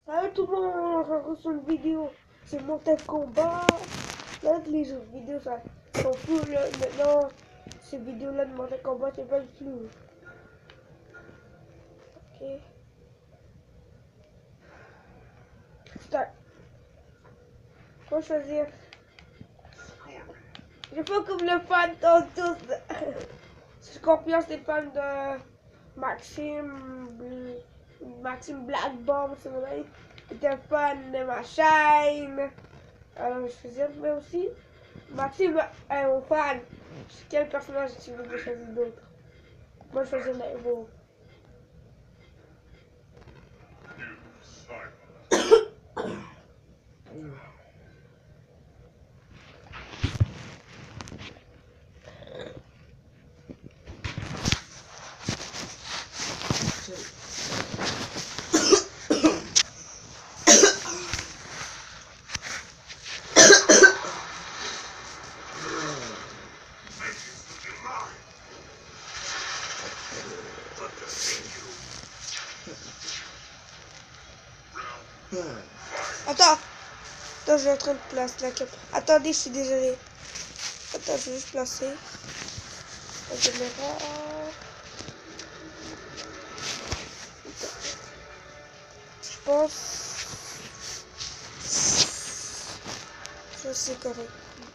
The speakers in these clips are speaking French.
Salut tout le monde, on retrouve sur une vidéo sur Mortal Kombat. Là, les autres vidéos ça sont plus là, maintenant. Ces vidéos-là de Mortal Kombat, c'est pas le plus. Ok. Start. Faut choisir. Je fais comme le fan de tous. Scorpion, c'est fan de Maxime Black Bomb, c'est vrai. Était fan de ma chaîne. Alors, je faisais mais aussi. Maxime est mon fan. Quel personnage tu veux que je choisisse d'autre? Moi, je choisis Nairo. Attends, je suis en train de placer la caméra. Attendez, je suis désolé. Attends, je vais juste placer la caméra. Je pense. Ça c'est correct.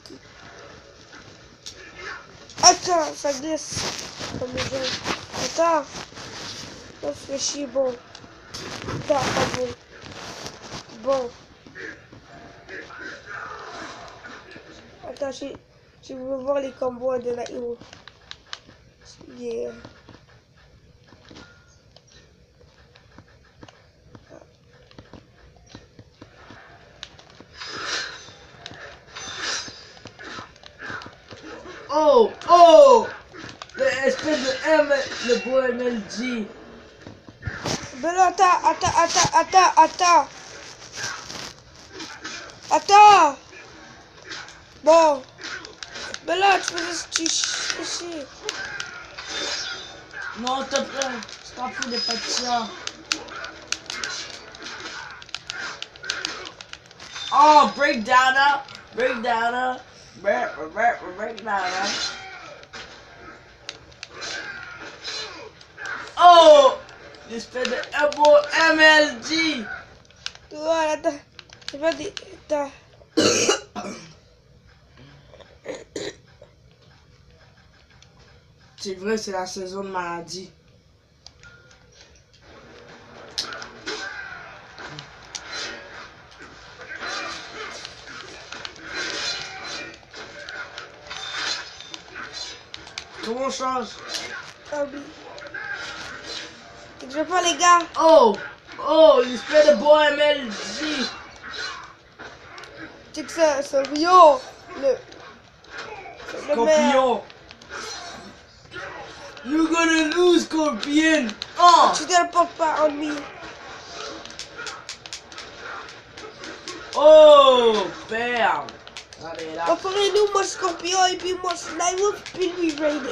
Attends, ça glisse. Comme les gens. Attends. Ça se fait chier, bon. Attends, pas bon. Bon. Attends, je veux voir les combos de la héros. Yeah. Oh, oh! L'espèce de M, le beau MLG. Mais là, attends. Bon. Mais là, tu chier. Non, t'as peur. Je t'en fous des patients. Oh, breakdowner. Breakdowner. Breakdowner. Oh! L'espèce de beau MLG. Voilà, attends. C'est pas des. Attends. C'est vrai, c'est la saison de maladie. Comment on change? Ah oui. Je pas les gars. Oh! Oh! L'espèce de beau MLG. C'est que c'est Rio. Le Scorpion. You're gonna lose, Scorpion. Oh! Tu téléportes pas en lui. Oh! Bam! Allez là. Nous, moi Scorpion et puis moi Sniper, puis lui Raiden.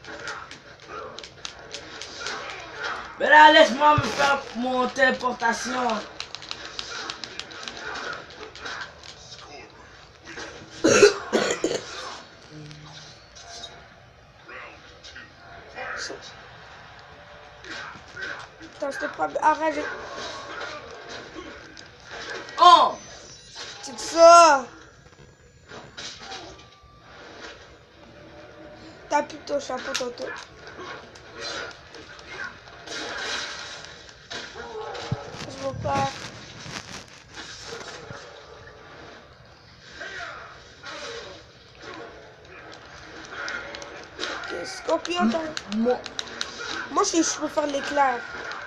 Mais là, laisse-moi me faire mon téléportation. Attends, je te pas. Arrête. Oh! C'est ça. T'as plus ton chapeau, tonton. Je veux pas. Ok, Scorpion, t'as. Moi, je peux faire l'éclair.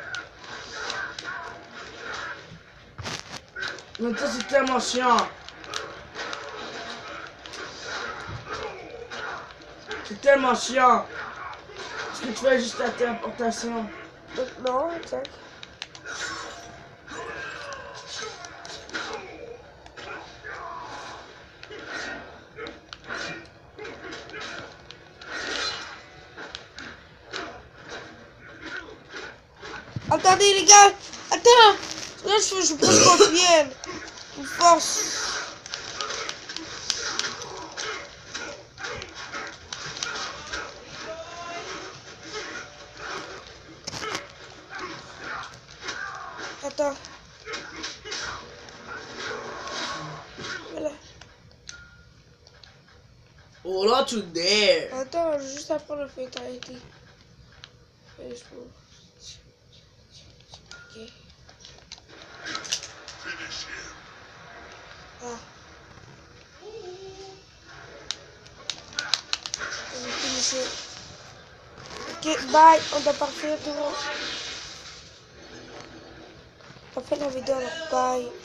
Mais ça, c'est tellement chiant. C'est tellement chiant. Est-ce que tu fais juste la téléportation? Non, check. Attendez les gars. Attends. Là, je prends scorpion. Une force. Attends. Voilà. Oh là, tu dare. Attends, juste après le fatality. Et je peux... Ok. Ah. On va finisher. Ok, bye. On doit partir tout le monde. On fait la vidéo alors, bye.